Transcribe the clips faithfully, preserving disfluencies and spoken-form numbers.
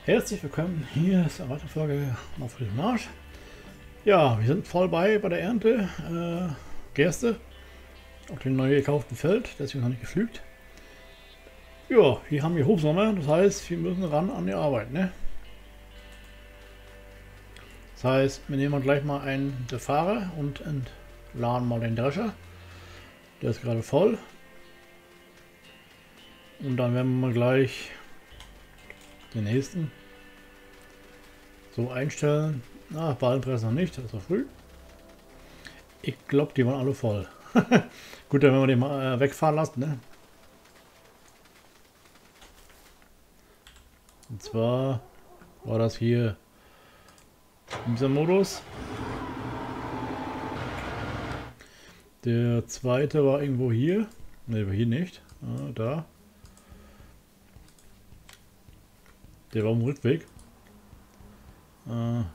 Herzlich willkommen, hier ist eine weitere Folge auf frischem Marsch. Ja, wir sind voll bei bei der Ernte. Äh, Gerste auf dem neu gekauften Feld, deswegen noch nicht gepflügt. Ja, wir haben hier Hochsommer, das heißt, wir müssen ran an die Arbeit, ne? Das heißt, wir nehmen gleich mal einen der Fahrer und entladen mal den Drescher. Der ist gerade voll. Und dann werden wir mal gleich den nächsten so einstellen. Ah, Ballenpresse noch nicht, das ist noch früh. Ich glaube, die waren alle voll. Gut, dann werden wir den mal äh, wegfahren lassen, ne? Und zwar war das hier dieser Modus. Der zweite war irgendwo hier. Ne, hier nicht. Ah, da. Der war am Rückweg. Äh.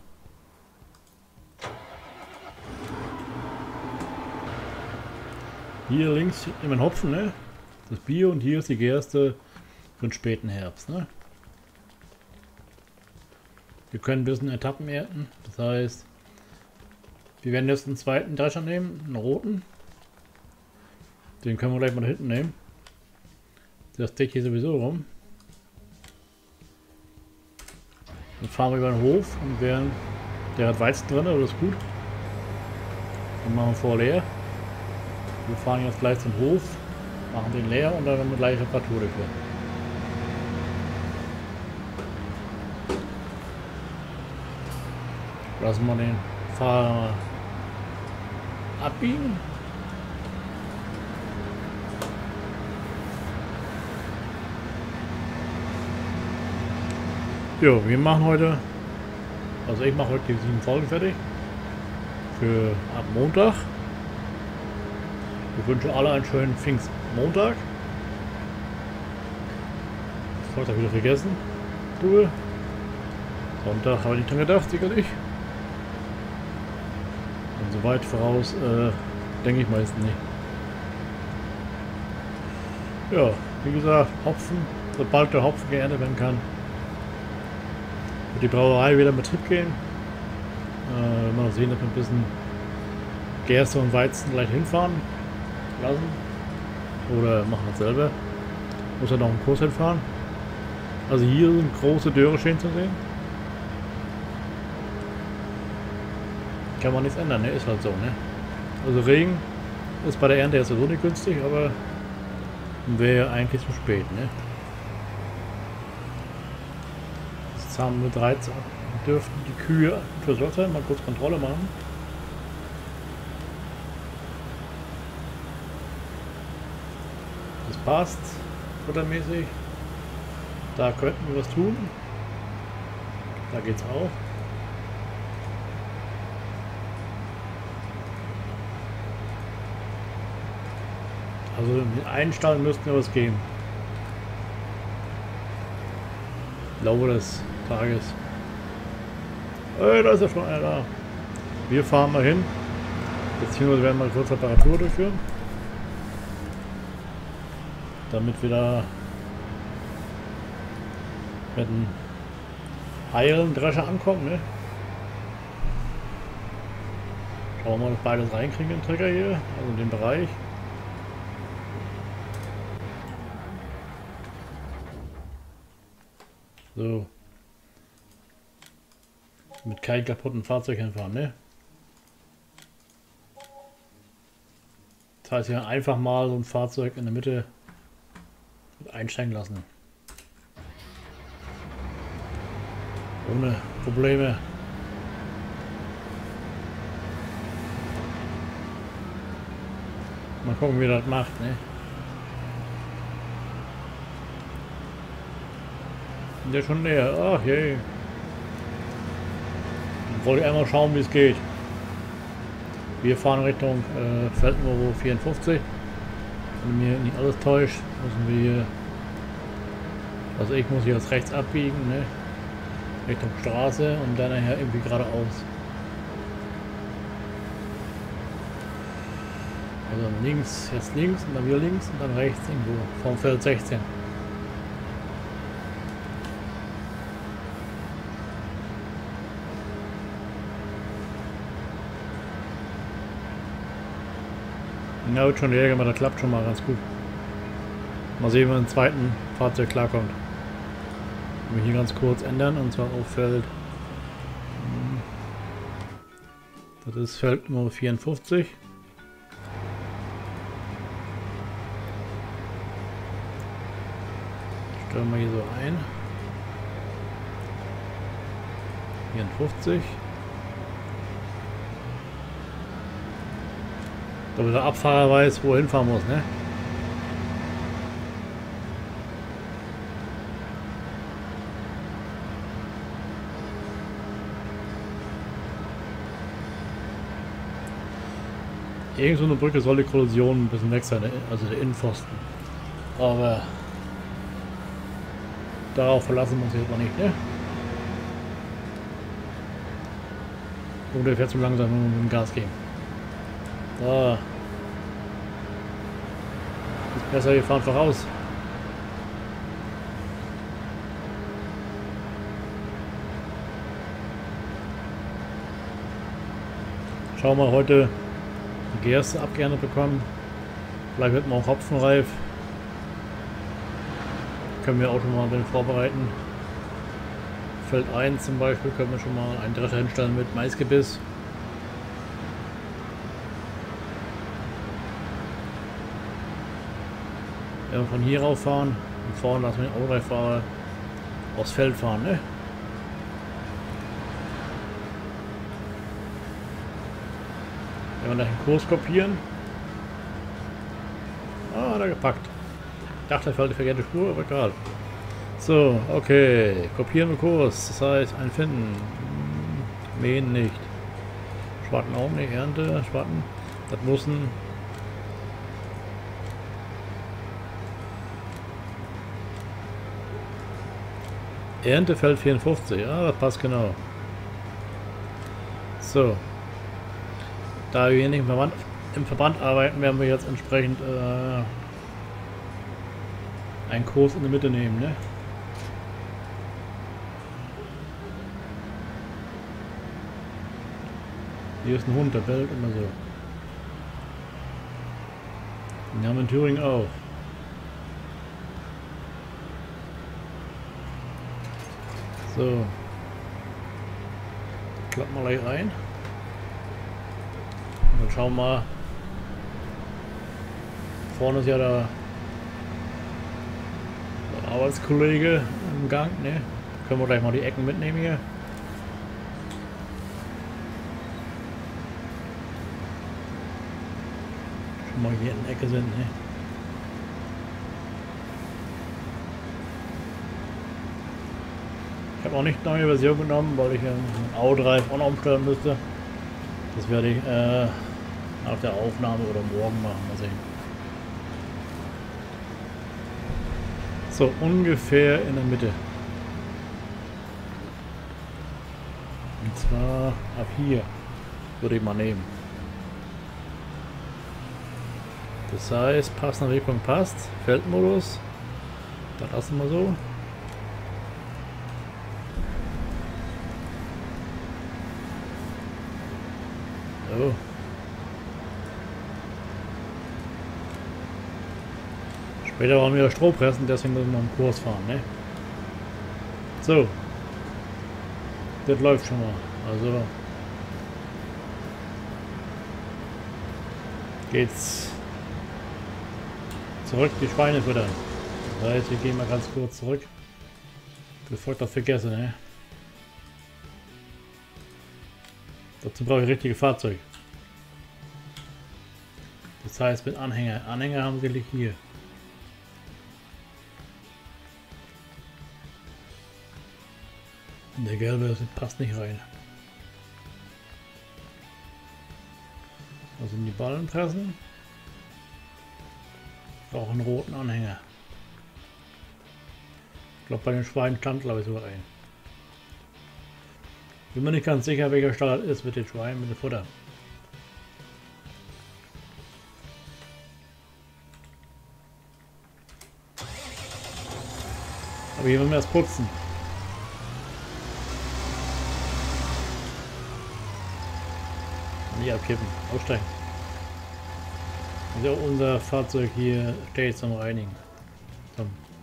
Hier links immer ein Hopfen, ne? Das Bier, und hier ist die Gerste für den späten Herbst, ne? Wir können ein bisschen Etappen ernten. Das heißt, wir werden jetzt einen zweiten Drescher nehmen, einen roten. Den können wir gleich mal da hinten nehmen. Der steht hier sowieso rum. Dann fahren wir über den Hof und werden, der hat Weizen drin, aber das ist gut. Dann machen wir vor leer. Wir fahren jetzt gleich zum Hof, machen den leer und dann werden wir gleich Reparatur durchführen. Lassen wir den Fahrer abbiegen. Jo, wir machen heute, also ich mache heute die sieben Folgen fertig für ab Montag. Ich wünsche alle einen schönen Pfingstmontag. Das habe ich wieder vergessen. Du. Sonntag habe ich nicht dran gedacht, sicherlich. Und so weit voraus äh, denke ich meistens nicht. Ja, wie gesagt, Hopfen, sobald der Hopfen geerntet werden kann, wird die Brauerei wieder in Betrieb gehen. Äh, mal sehen, ob wir ein bisschen Gerste und Weizen gleich hinfahren lassen. Oder machen das selber. Muss ja noch einen Kurs hinfahren. Also hier sind große Dürreschäden zu sehen. Kann man nichts ändern, ne? Ist halt so, ne? Also Regen ist bei der Ernte jetzt so nicht günstig, aber wäre eigentlich zu spät, ne? Jetzt haben wir dreizehn, dürften die Kühe versorgt sein, mal kurz Kontrolle machen. Das passt, futtermäßig. Da könnten wir was tun. Da geht's auch. Also mit einem Stall müssten wir was geben. Im Laufe des Tages. Hey, da ist ja schon einer da. Wir fahren mal hin. Beziehungsweise werden mal kurz Reparatur durchführen. Damit wir da mit einem heilen Drescher ankommen, ne? Schauen wir mal, dass beides reinkriegen in den Trecker hier, also in den Bereich. So. Mit keinem kaputten Fahrzeug hinfahren, ne? Das heißt, wir einfach mal so ein Fahrzeug in der Mitte einsteigen lassen. Ohne Probleme. Mal gucken, wie das macht, ne? Der schon näher. Ach je. Dann wollte ich einmal schauen, wie es geht. Wir fahren Richtung äh, Feldnummer vierundfünfzig. Wenn mir nicht alles täuscht, müssen wir hier. Also ich muss hier jetzt rechts abbiegen, ne? Richtung Straße und dann nachher irgendwie geradeaus. Also links, jetzt links und dann wieder links und dann rechts irgendwo vom Feld sechzehn. Ja, wird schon Jäger, aber das klappt schon mal ganz gut. Mal sehen, wie man im zweiten Fahrzeug klarkommt. Wir hier ganz kurz ändern und zwar auf Feld. Das ist Feld Nummer vierundfünfzig. Stellen wir hier so ein. vierundfünfzig. Damit der Abfahrer weiß, wo er hinfahren muss, ne? Irgend so eine Brücke soll die Kollision ein bisschen weg sein, also der Innenpfosten. Aber darauf verlassen wir uns jetzt mal nicht, ne? Und der fährt zu langsam, wenn wir mit dem Gas geben. Da. Ist besser, wir fahren voraus. Schauen wir heute die Gerste abgeerntet bekommen. Vielleicht wird man auch hopfenreif. Können wir auch schon mal ein bisschen vorbereiten. Feld eins zum Beispiel können wir schon mal einen Drescher hinstellen mit Maisgebiss. Wenn wir von hier rauf fahren und vorne lassen wir den Autoreifahrer aufs Feld fahren, ne? Wenn wir gleich einen Kurs kopieren. Ah, hat er gepackt. Ich dachte, er fällt die verkehrte Spur, aber egal. So, okay. Kopieren wir Kurs. Das heißt, einen finden. Mähen nicht. Schwarten auch nicht. Ernte. Schwarten. Das müssen. Erntefeld vierundfünfzig. Ja, das passt genau. So. Da wir hier nicht im Verband, im Verband arbeiten, werden wir jetzt entsprechend äh, einen Kurs in der Mitte nehmen, ne? Hier ist ein Hund, der bellt immer so. Den haben wir in Thüringen auch. So. Klappen wir gleich ein. Und dann schauen wir mal. Vorne ist ja der, der Arbeitskollege im Gang, ne? Können wir gleich mal die Ecken mitnehmen hier. Schon mal hier in der Ecke sind, ne? Ich habe auch nicht neue Version genommen, weil ich einen Autoreif auch noch umstellen müsste. Das werde ich äh, nach der Aufnahme oder morgen machen, mal sehen. So, ungefähr in der Mitte. Und zwar ab hier würde ich mal nehmen. Das heißt, passender Wegpunkt passt. Feldmodus. Das lassen wir so. So. Später wollen wir Stroh pressen, deswegen müssen wir noch einen Kurs fahren, ne? So. Das läuft schon mal. Also geht's zurück die Schweine füttern. Das heißt, wir gehen mal ganz kurz zurück. Bevor ich das vergesse, ne? Dazu brauche ich richtige Fahrzeuge. Das heißt mit Anhänger. Anhänger haben wir hier. Der gelbe passt nicht rein. Also in die Ballen pressen. Ich brauche einen roten Anhänger. Ich glaube bei den Schweinen stand glaube ich sogar ein. Bin mir nicht ganz sicher, welcher Stall ist mit den Schweinen, mit dem Futter. Aber hier wollen wir erst putzen. Nicht abkippen, aussteigen. Also unser Fahrzeug hier steht zum Reinigen. So.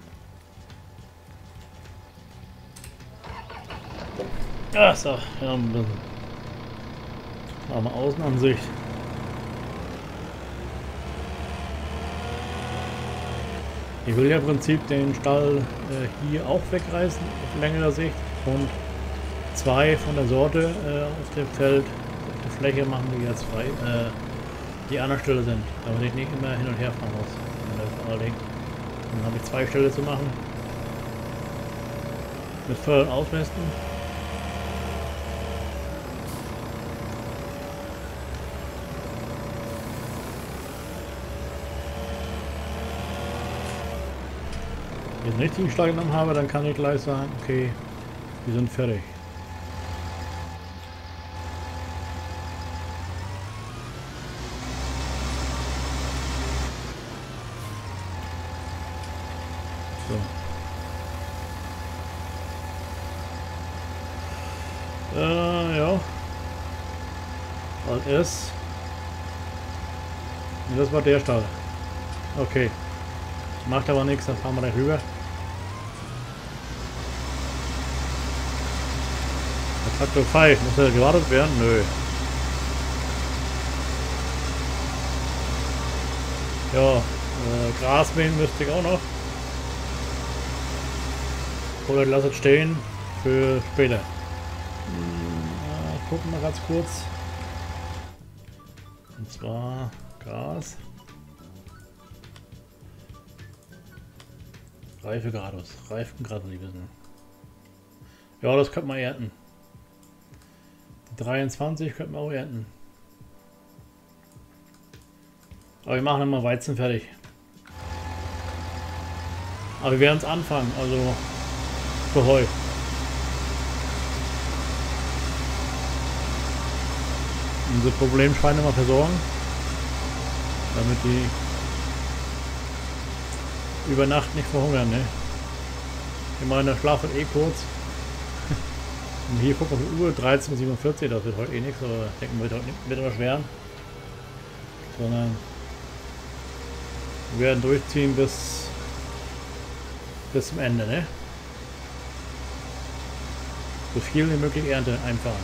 Ach so, ja, ein bisschen. Machen wir Außenansicht. Ich will ja im Prinzip den Stall äh, hier auch wegreißen, auf längerer Sicht. Und zwei von der Sorte äh, auf dem Feld, auf der Fläche machen, die jetzt frei, äh, die an der Stelle sind, damit ich nicht immer hin und her fahren muss. Dann habe ich zwei Ställe zu machen. Mit Voll- und Ausmisten. Wenn ich den richtigen Stall genommen habe, dann kann ich gleich sagen, okay, wir sind fertig. So. Äh, ja. Alt S. Und das war der Stall. Okay. Macht aber nichts, dann fahren wir da rüber. Der Traktor fünf, muss er gewartet werden? Nö. Ja, äh, Gras mähen müsste ich auch noch. Oder ich lasse es stehen für später. Hm, äh, gucken wir ganz kurz. Und zwar Gras. Reifegradus. Reifengradus, die wissen. Ja, das könnte man ernten. dreiundzwanzig könnten wir auch ernten. Aber wir machen immer Weizen fertig. Aber wir werden es anfangen, also für Heu. Unser Problem Schweine mal versorgen, damit die über Nacht nicht verhungern, ne? Ich meine, der Schlaf wird eh kurz. Und hier gucken wir auf die Uhr, dreizehn Uhr siebenundvierzig, das wird heute eh nichts, aber denken wir, wird nicht immer schwer. Sondern wir werden durchziehen bis, bis zum Ende, ne? So viel wie möglich Ernte einfahren.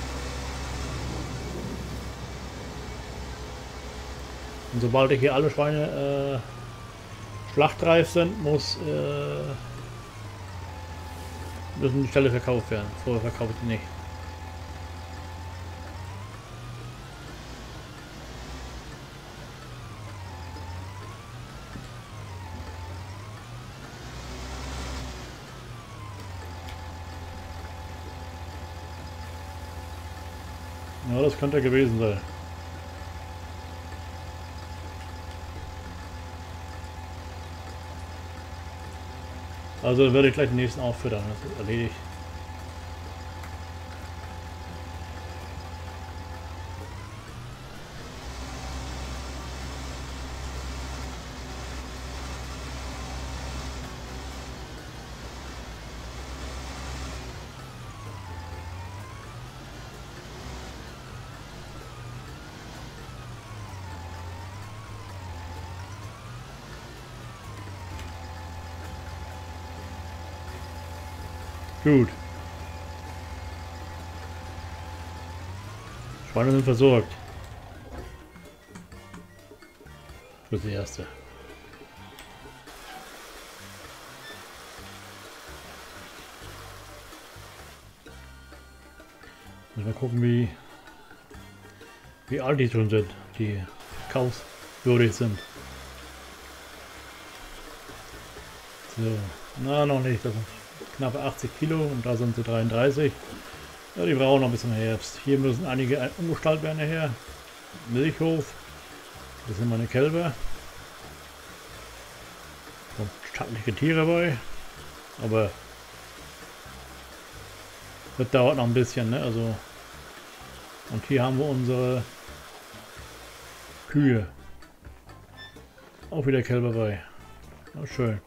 Und sobald ich hier alle Schweine äh, schlachtreif sind, muss äh, müssen die Ställe verkauft werden. Vorher verkaufe ich die nicht. Ja, das könnte gewesen sein. Also werde ich gleich den nächsten auffüttern, das ist erledigt. Gut. Schweine sind versorgt. Für die erste. Mal gucken, wie, wie alt die schon sind, die kaufwürdig sind. So, na noch nicht, das sind knappe achtzig Kilo und da sind sie dreiunddreißig. Ja, die brauchen noch ein bisschen Herbst. Hier müssen einige umgestaltet werden her. Milchhof. Das sind meine Kälber. Und stattliche Tiere bei. Aber das dauert noch ein bisschen, ne? Also. Und hier haben wir unsere Kühe. Auch wieder Kälber bei. Ja, schön.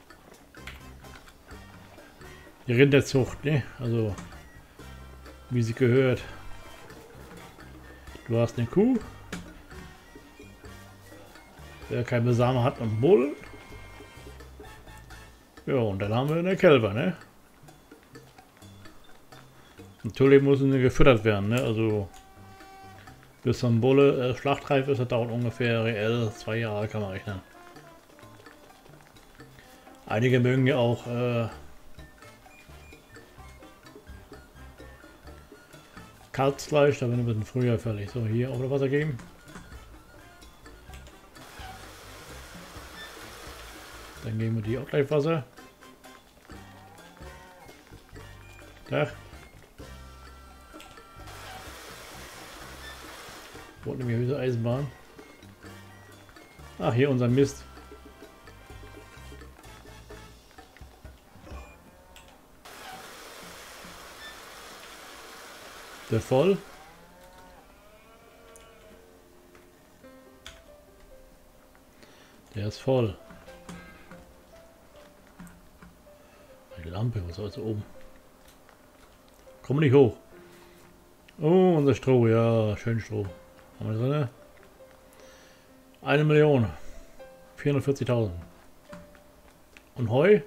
Die Rinderzucht, ne? Also wie sie gehört. Du hast eine Kuh. Wer keine Samen hat und Bull. Ja, und dann haben wir eine Kälber, ne? Natürlich müssen sie gefüttert werden, ne? Also bis so ein Bulle äh, schlachtreif ist, das dauert ungefähr reell zwei Jahre, kann man rechnen. Einige mögen ja auch äh, Kalbsfleisch, da bin ich ein bisschen früher fertig. So, hier auch noch Wasser geben. Dann geben wir die auch gleich Wasser. Da. Wo nehmen wir diese Eisenbahn? Ach, hier unser Mist. Der voll. Der ist voll. Die Lampe, was soll oben? Komm nicht hoch. Oh, unser Stroh, ja, schön Stroh. Haben wir drin? Eine Million. vierhundertvierzigtausend. Und Heu?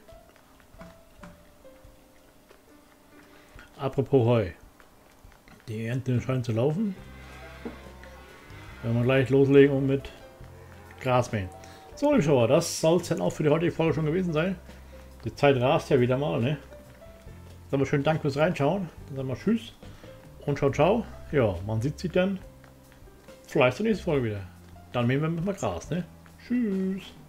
Apropos Heu. Die Ernte scheint zu laufen. Werden wir gleich loslegen und mit Gras mähen. So, liebe Schauer, das soll es dann auch für die heutige Folge schon gewesen sein. Die Zeit rast ja wieder mal, ne? Sagen wir schönen Dank fürs Reinschauen. Dann sagen wir Tschüss und ciao, ciao. Ja, man sieht sich dann vielleicht zur nächsten Folge wieder. Dann mähen wir mit mal Gras, ne? Tschüss.